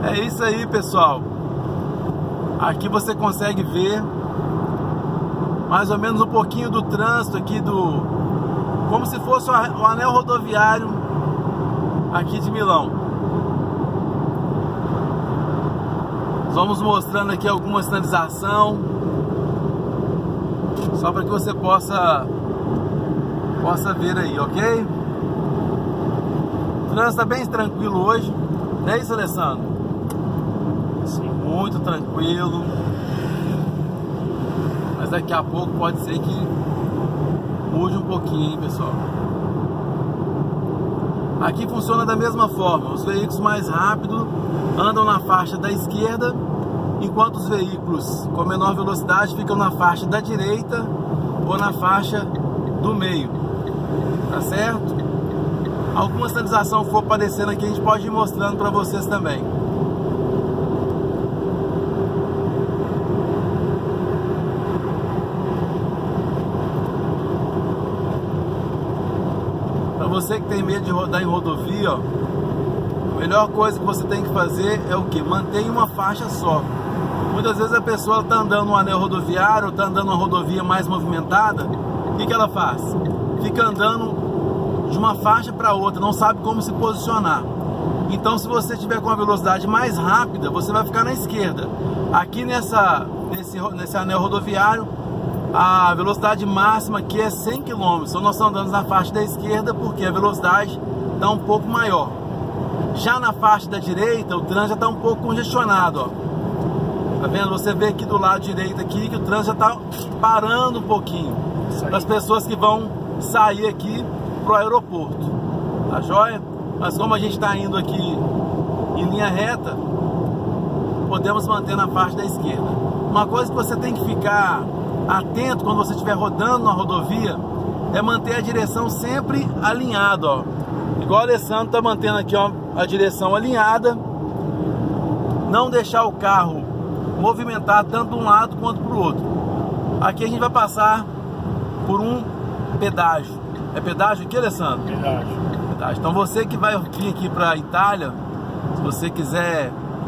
É isso aí, pessoal. Aqui você consegue ver mais ou menos um pouquinho do trânsito aqui como se fosse o anel rodoviário aqui de Milão. Vamos mostrando aqui alguma sinalização, só para que você possa ver aí, ok? O trânsito está bem tranquilo hoje, não é isso, Alessandro? Sim. Muito tranquilo. Mas daqui a pouco pode ser que mude um pouquinho, hein, pessoal? Aqui funciona da mesma forma. Os veículos mais rápidos andam na faixa da esquerda, enquanto os veículos com menor velocidade ficam na faixa da direita ou na faixa do meio. Tá certo? Alguma sinalização que for aparecendo aqui, a gente pode ir mostrando para vocês também. Para você que tem medo de rodar em rodovia, ó, a melhor coisa que você tem que fazer é o que? Manter uma faixa só. Muitas vezes a pessoa está andando no anel rodoviário, está andando numa rodovia mais movimentada, o que ela faz? Fica andando de uma faixa para outra, não sabe como se posicionar. Então, se você tiver com uma velocidade mais rápida, você vai ficar na esquerda. Aqui nesse anel rodoviário, a velocidade máxima aqui é 100 km. Então nós estamos andando na faixa da esquerda porque a velocidade está um pouco maior. Já na faixa da direita, o trânsito já está um pouco congestionado, ó. Tá vendo? Você vê aqui do lado direito aqui que o trânsito já está parando um pouquinho para as pessoas que vão sair aqui pro aeroporto, tá joia? Mas como a gente está indo aqui em linha reta, podemos manter na faixa da esquerda. Uma coisa que você tem que ficar atento quando você estiver rodando na rodovia é manter a direção sempre alinhada, ó. Igual o Alessandro está mantendo aqui, ó, a direção alinhada. Não deixar o carro movimentar tanto de um lado quanto para o outro. Aqui a gente vai passar por um pedágio. É pedágio aqui, Alessandro? Pedágio. Então você que vai vir aqui para a Itália, se você quiser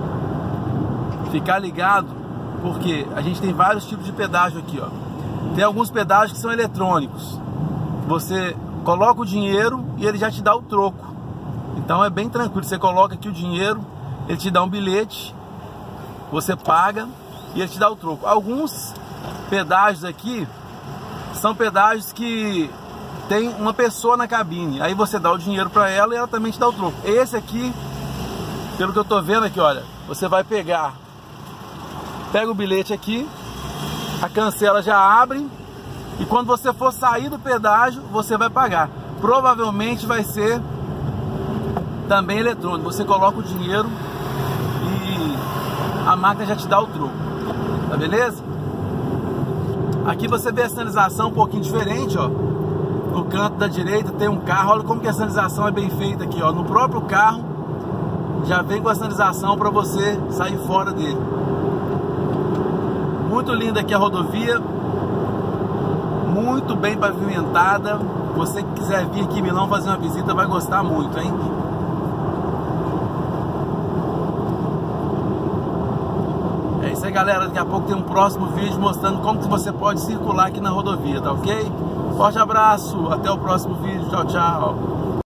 ficar ligado, porque a gente tem vários tipos de pedágio aqui, ó. Tem alguns pedágios que são eletrônicos. Você coloca o dinheiro e ele já te dá o troco. Então é bem tranquilo. Você coloca aqui o dinheiro, ele te dá um bilhete, você paga e ele te dá o troco. Alguns pedágios aqui são pedágios que tem uma pessoa na cabine, aí você dá o dinheiro para ela e ela também te dá o troco. Esse aqui, pelo que eu tô vendo aqui, olha, você vai pega o bilhete aqui, a cancela já abre e quando você for sair do pedágio, você vai pagar. Provavelmente vai ser também eletrônico. Você coloca o dinheiro e a máquina já te dá o troco. Tá beleza? Aqui você vê a sinalização um pouquinho diferente, ó. No canto da direita tem um carro. Olha como que a sinalização é bem feita aqui, ó. No próprio carro já vem com a sinalização para você sair fora dele. Muito linda aqui a rodovia, muito bem pavimentada. Você que quiser vir aqui em Milão fazer uma visita vai gostar muito, hein? É isso aí, galera. Daqui a pouco tem um próximo vídeo mostrando como que você pode circular aqui na rodovia, tá ok? Forte abraço, até o próximo vídeo, tchau, tchau.